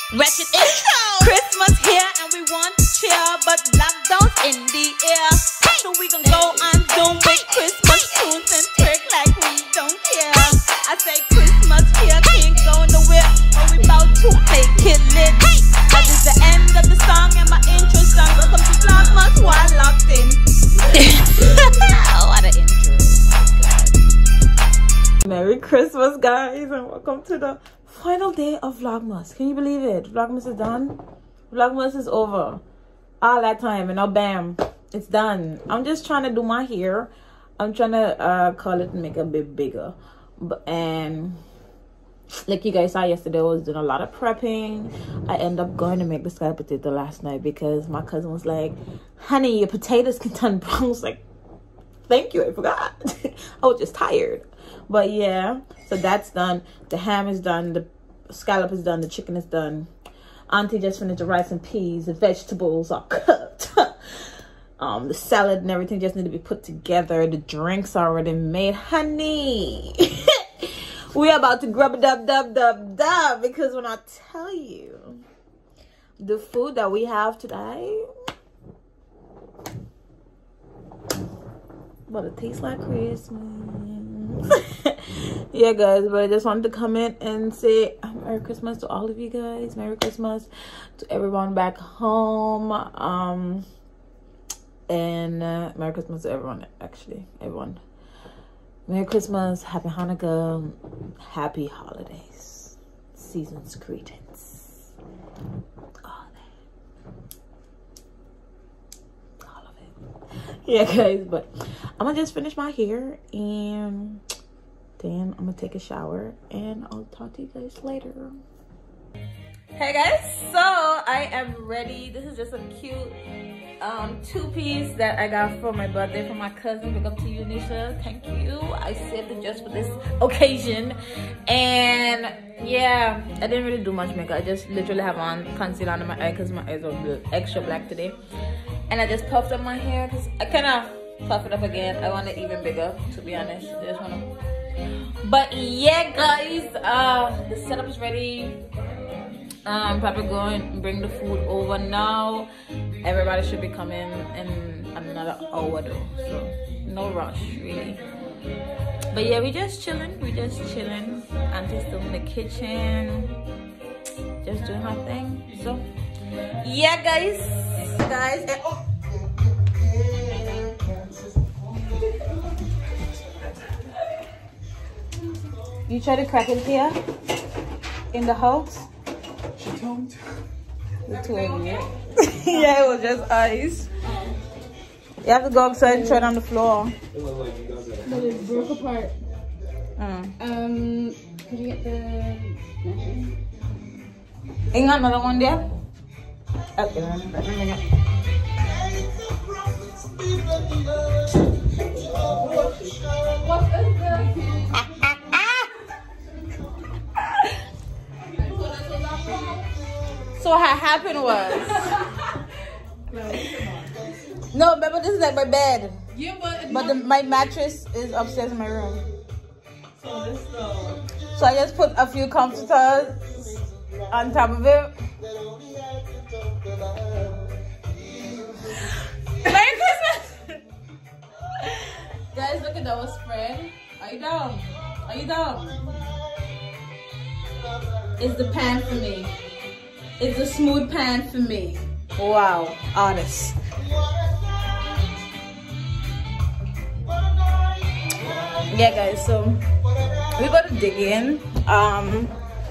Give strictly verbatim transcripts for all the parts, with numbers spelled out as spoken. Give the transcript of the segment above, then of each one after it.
Ratchet intro. Christmas here and we want to cheer, but lockdown's in the air. So we gon' go on Zoom with Christmas tunes and twerk like we don't care. I say Christmas here can't go nowhere, but we bout to make it lit. That is the end of the song and my intro song. Welcome to VLOGMAS while locked in. What an intro. Merry Christmas, guys, and welcome to the final day of Vlogmas. Can you believe it? Vlogmas is done. Vlogmas is over. All that time and now bam, it's done. I'm just trying to do my hair. I'm trying to uh call it and make it a bit bigger. But and like you guys saw yesterday, I was doing a lot of prepping. I ended up going to make the scalloped potato last night because my cousin was like, honey, your potatoes can turn brown. I was like, thank you, I forgot. I was just tired. But yeah, so that's done. The ham is done. The scallop is done. The chicken is done. Auntie just finished the rice and peas. The vegetables are cooked. um, the salad and everything just need to be put together. The drinks are already made. Honey, we are about to grub a dub dub dub dub because when I tell you the food that we have today, but it tastes like Christmas. Yeah, guys, but I just wanted to come in and say Merry Christmas to all of you guys. Merry Christmas to everyone back home. Um, and uh, Merry Christmas to everyone, actually, everyone. Merry Christmas, Happy Hanukkah, Happy Holidays, Season's greetings. All that. All of it. Yeah, guys, but I'm gonna just finish my hair and then I'm gonna take a shower and I'll talk to you guys later. Hey guys, so I am ready. This is just a cute um two-piece that I got for my birthday from my cousin. Big up to you, Nisha. Thank you. I saved it just for this occasion. And yeah, I didn't really do much makeup. I just literally have on concealer under my eye because my eyes are extra black today. And I just puffed up my hair because I kind of puff it up again. I want it even bigger, to be honest. I just want to. But yeah, guys, uh, the setup is ready. I'm probably going and bring the food over now. Everybody should be coming in another hour though, so no rush really. But yeah, we just chilling. We just chilling. Auntie's still in the kitchen, just doing her thing. So yeah, guys, guys. And, oh. You try to crack it here in the house. She told The two of you. Yeah, it was just ice. You have to go outside and try it on the floor. But it broke apart. Mm. Um, could you get the napkin? Ain't got another one there? Okay, let me bring it. What is this? So what happened was, no, remember this is like my bed, Yeah, but but the, my mattress is upstairs in my room. so this though. So I just put a few comforters on top of it. Merry Christmas! Guys, look at that spread. Are you down? Are you down? It's the pan for me. It's a smooth pan for me. Wow, honest. Yeah, guys, so we gotta dig in. Um,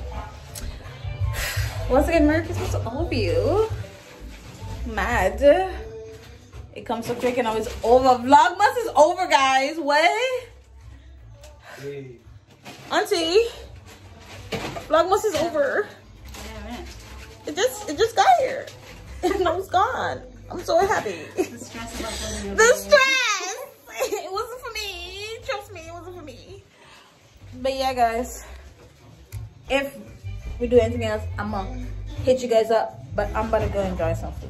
once again, Merry Christmas to all of you. Mad. It comes so quick and now it's over. Vlogmas is over, guys. What? Hey. Auntie, Vlogmas is over. It just, it just got here. And now it's gone. I'm so happy. The stress about building The stress! It wasn't for me. Trust me, it wasn't for me. But yeah, guys. If we do anything else, I'm gonna hit you guys up. But I'm about to go enjoy some food.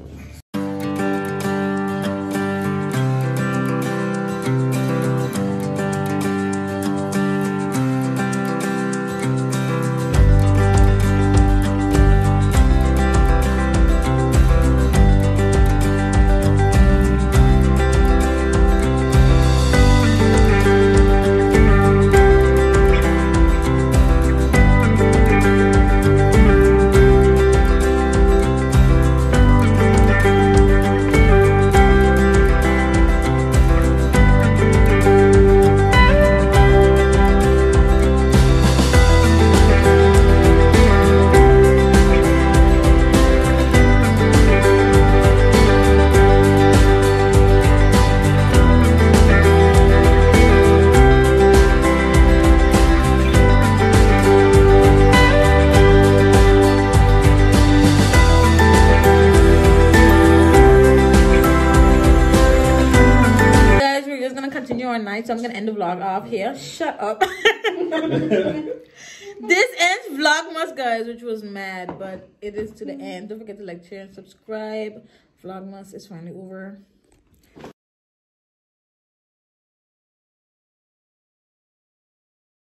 so I'm gonna end the vlog off here. Shut up. This ends Vlogmas, guys, which was mad, but it is to the end. Don't forget to like, share, and subscribe. Vlogmas is finally over.